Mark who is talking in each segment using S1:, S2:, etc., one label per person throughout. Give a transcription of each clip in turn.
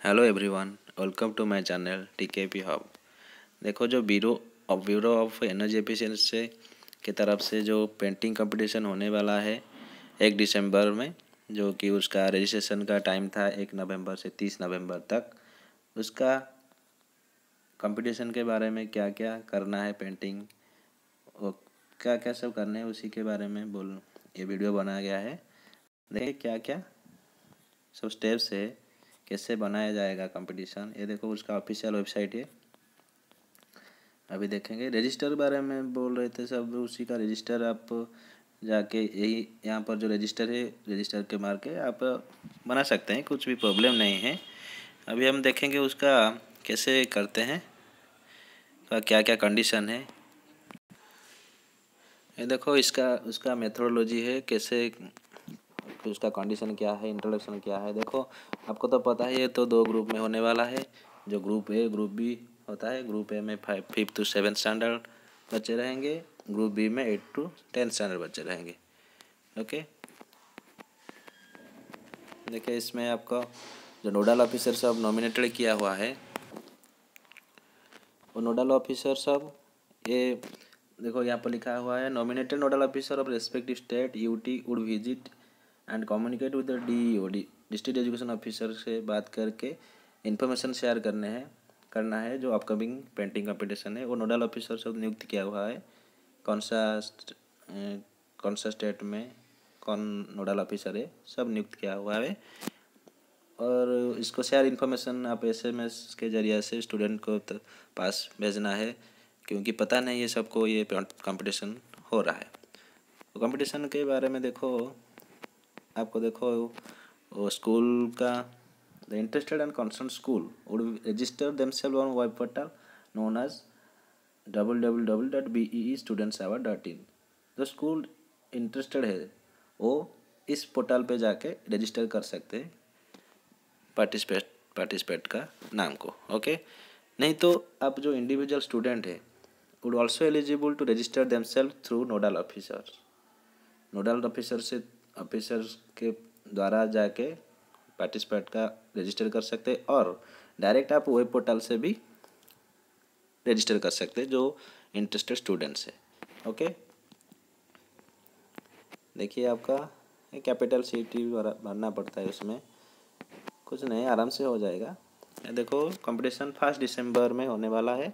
S1: Hello everyone, welcome to my channel TKP hub. देखो, जो bureau of energy efficiency की तरफ से जो पेंटिंग कंपटीशन होने वाला है 1 दिसंबर में, जो कि उसका रजिस्ट्रेशन का टाइम था 1 नवंबर से 30 नवंबर तक। उसका कंपटीशन के बारे में क्या क्या करना है, पेंटिंग और क्या क्या सब करना है, उसी के बारे में ये वीडियो बनाया गया है। देखिए क्या क्या सब स्टेप्स है, कैसे बनाया जाएगा कंपटीशन। ये देखो, उसका ऑफिशियल वेबसाइट है। अभी देखेंगे रजिस्टर बारे में बोल रहे थे सब, उसी का रजिस्टर आप जाके यही यहाँ पर जो रजिस्टर है, रजिस्टर के मार के आप बना सकते हैं, कुछ भी प्रॉब्लम नहीं है। अभी हम देखेंगे उसका कैसे करते हैं, क्या क्या कंडीशन है। ये देखो, इसका उसका मेथोडोलॉजी है, कैसे उसका कंडीशन क्या है, इंट्रोडक्शन क्या है। देखो, आपको तो पता है ये तो 2 ग्रुप में होने वाला है। जो ग्रुप ए ग्रुप बी होता है, ग्रुप ए में 5th to 7th स्टैंडर्ड बच्चे रहेंगे, ग्रुप बी में 8th to 10th स्टैंडर्ड बच्चे रहेंगे। ओके, देखिए इसमें आपका जो नोडल ऑफिसर सब नॉमिनेटेड किया हुआ है, वो नोडल ऑफिसर सब, ये देखो यहाँ पर लिखा हुआ है, nominated nodal officer of respective state UT would visit and communicate with the DEO district education officer से बात करके इन्फॉर्मेशन शेयर करना है। जो अपकमिंग पेंटिंग कंपटीशन है, वो नोडल ऑफिसर सब नियुक्त किया हुआ है। कौन सा स्टेट में कौन नोडल ऑफिसर है, सब नियुक्त किया हुआ है। और इसको शेयर इन्फॉर्मेशन आप SMS के जरिए से स्टूडेंट को पास भेजना है, क्योंकि पता नहीं है सबको ये कंपटीशन हो रहा है। तो कंपटीशन के बारे में देखो, आपको देखो वो स्कूल का the interested and concern school would register themselves on web portal known as www.beestudentsawa.in। जो स्कूल इंटरेस्टेड है वो इस पोर्टल पे जाके रजिस्टर कर सकते हैं पार्टिसिपेट का नाम को। ओके, नहीं तो आप जो इंडिविजुअल स्टूडेंट है would also eligible to register themselves through nodal officer के द्वारा जाके पार्टिसिपेट का रजिस्टर कर सकते हैं, और डायरेक्ट आप वेब पोर्टल से भी रजिस्टर कर सकते हैं जो इंटरेस्टेड स्टूडेंट्स है। ओके, देखिए आपका कैपिटल सिटी भरना पड़ता है, उसमें कुछ नहीं, आराम से हो जाएगा। देखो, कंपटीशन 1 दिसंबर में होने वाला है।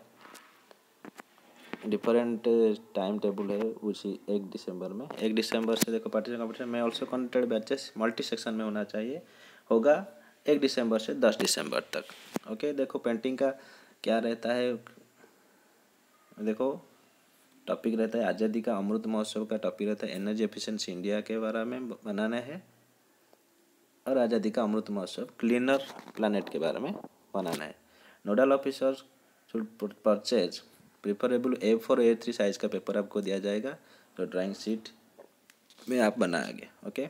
S1: डिफरेंट टाइम टेबल है उसी 1 दिसंबर में। 1 दिसंबर से देखो कंपटीशन में also conducted batches multi section में होना चाहिए, होगा 1 दिसंबर से 10 दिसंबर तक। ओके, देखो पेंटिंग का क्या रहता है। देखो, टॉपिक रहता है आज़ादी का अमृत महोत्सव का टॉपिक रहता है एनर्जी एफिशिएंसी इंडिया के बारे में बनाना है, और आज़ादी का अमृत महोत्सव क्लीनर प्लानट के बारे में बनाना है। Nodal officer should purchase preferable A4 A3 size का पेपर आपको दिया जाएगा, जो ड्राइंग शीट में आप बनाएंगे। Okay,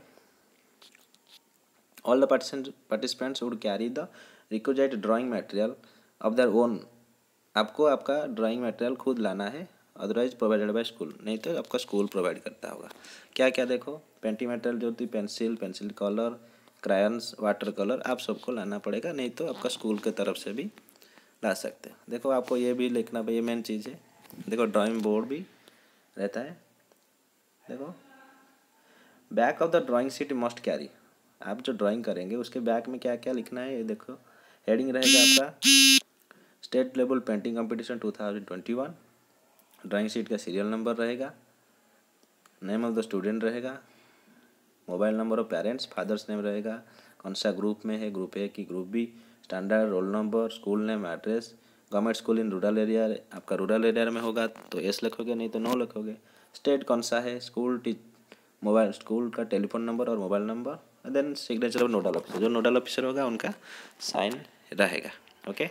S1: all the participants would carry the requisite drawing material of their own. आपको आपका ड्राइंग मटेरियल खुद लाना है, अदरवाइज प्रोवाइडेड बाय स्कूल, नहीं तो आपका स्कूल प्रोवाइड करता होगा। क्या क्या देखो, पेंटिंग मटेरियल जो होती pencil colour, crayons, water colour, आप सबको लाना पड़ेगा, नहीं तो आपका स्कूल के तरफ से भी ला सकते हो। देखो, आपको ये भी लिखना भाई, ये मेन चीज़ है। देखो, ड्राइंग बोर्ड भी रहता है। देखो, back of the drawing sheet must carry. आप जो ड्राइंग करेंगे उसके बैक में क्या क्या लिखना है, ये देखो। हेडिंग रहेगा आपका state level painting competition 2021, drawing sheet का सीरियल नंबर रहेगा, नेम ऑफ द स्टूडेंट रहेगा, mobile number of parents, father's name रहेगा, कौन सा ग्रुप में है, ग्रुप ए की group B, standard, roll number, school name, address, government school in rural area. आपका रूरल एरिया में होगा तो S लिखोगे, नहीं तो नो लिखोगे। स्टेट कौन सा है, मोबाइल स्कूल का टेलीफोन नंबर और mobile number, then signature of nodal officer, जो नोडल ऑफिसर होगा उनका साइन रहेगा। ओके,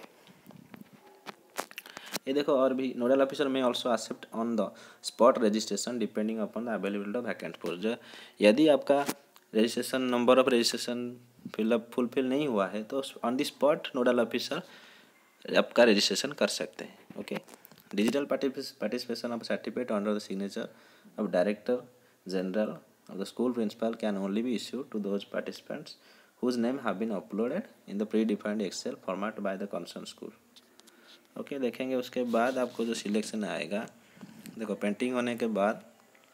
S1: ये देखो, और भी नोडल ऑफिसर में also accept on the spot registration depending upon the availability of vacant post. यदि आपका registration number of registration fulfil नहीं हुआ है तो on the spot nodal officer आपका रजिस्ट्रेशन कर सकते हैं। Okay, digital participation of certificate under the signature of director general of the school principal can only be issued to those participants whose name have been uploaded in the pre-defined Excel format by the concerned school। Okay देखेंगे उसके बाद आपको जो selection आएगा, देखो painting होने के बाद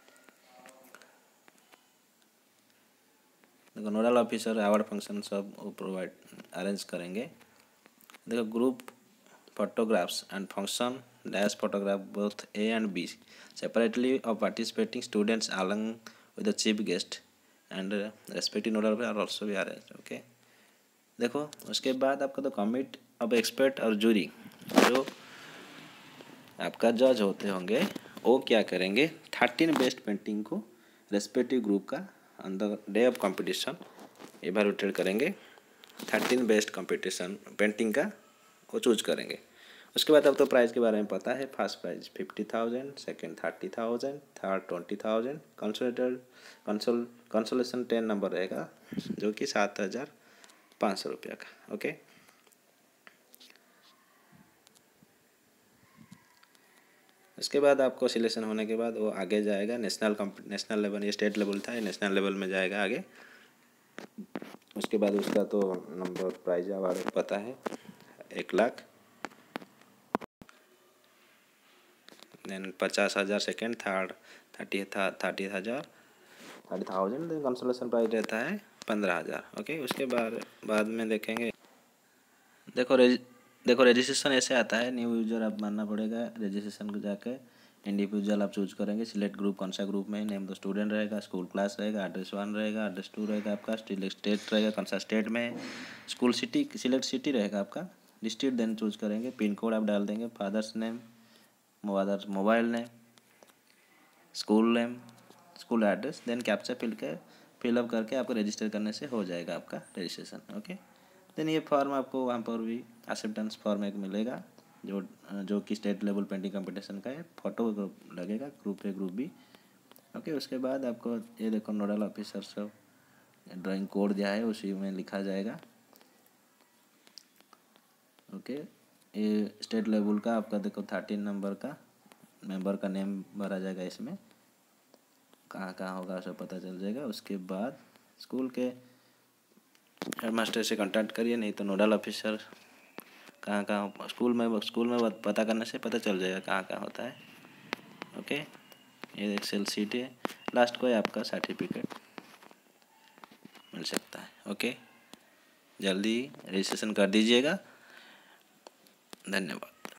S1: देखो नोडल ऑफिसर अवार्ड फंक्शन सब प्रोवाइड अरेंज करेंगे। देखो group photographs and function dash photograph both A and B separately of participating students along with the chief guest and respective nodal are also be arrange. Okay देखो उसके बाद आपका तो commit of expert और jury जो आपका जज होते होंगे वो क्या करेंगे, 13 बेस्ट पेंटिंग को रेस्पेक्टिव ग्रुप का on the day of competition evaluate करेंगे। 13 बेस्ट कंपटीशन पेंटिंग का वो चूज करेंगे। उसके बाद अब तो प्राइज़ के बारे में पता है, first prize 50,000, second 30,000, third 20,000, consolation 10 number रहेगा जो कि 7,500 रुपया का। ओके उसके बाद आपको सिलेक्शन होने के बाद वो आगे जाएगा नेशनल लेवल, ये स्टेट लेवल था, ये नेशनल लेवल में जाएगा आगे। उसके बाद उसका तो नंबर प्राइज अवार्ड पता है 1 lakh, then 50,000 second, third 30,000, then consolation prize रहता है 15,000। ओके उसके बाद में देखेंगे, देखो रजिस्ट्रेशन ऐसे आता है, न्यू यूजर आप मानना पड़ेगा। रजिस्ट्रेशन को जाके इंडिविजुअल आप चूज करेंगे, सिलेक्ट ग्रुप कौन सा ग्रुप में, नेम तो स्टूडेंट रहेगा, स्कूल क्लास रहेगा, एड्रेस 1 रहेगा, एड्रेस 2 रहेगा आपका, स्टेट रहेगा कौन सा स्टेट में, स्कूल सिटी सिलेक्ट सिटी रहेगा आपका, डिस्ट्रिक्ट देन चूज करेंगे, पिन कोड आप डाल देंगे, father's name, mobile name, school name, school address, then captcha fill up करके आपको रजिस्टर करने से हो जाएगा आपका रजिस्ट्रेशन। ओके देन ये फॉर्म आपको वहाँ पर भी एक्सेप्टेंस फॉर्म एक मिलेगा जो कि स्टेट लेवल पेंटिंग कंपटीशन का है, फोटो लगेगा group A group B. Okay उसके बाद आपको ये देखो नोडल ऑफिसर सब ड्राइंग कोड दिया है उसी में लिखा जाएगा। ओके ये स्टेट लेवल का आपका देखो 13 नंबर का मेंबर का नेम भरा जाएगा, इसमें कहाँ कहाँ होगा सब पता चल जाएगा। उसके बाद स्कूल के हेडमास्टर से कांटेक्ट करिए, नहीं तो नोडल ऑफिसर कहाँ कहाँ स्कूल में पता करने से पता चल जाएगा कहाँ कहाँ होता है। ओके ये एक्सेल शीट है, लास्ट को आपका सर्टिफिकेट मिल सकता है। ओके जल्दी रजिस्ट्रेशन कर दीजिएगा, धन्यवाद।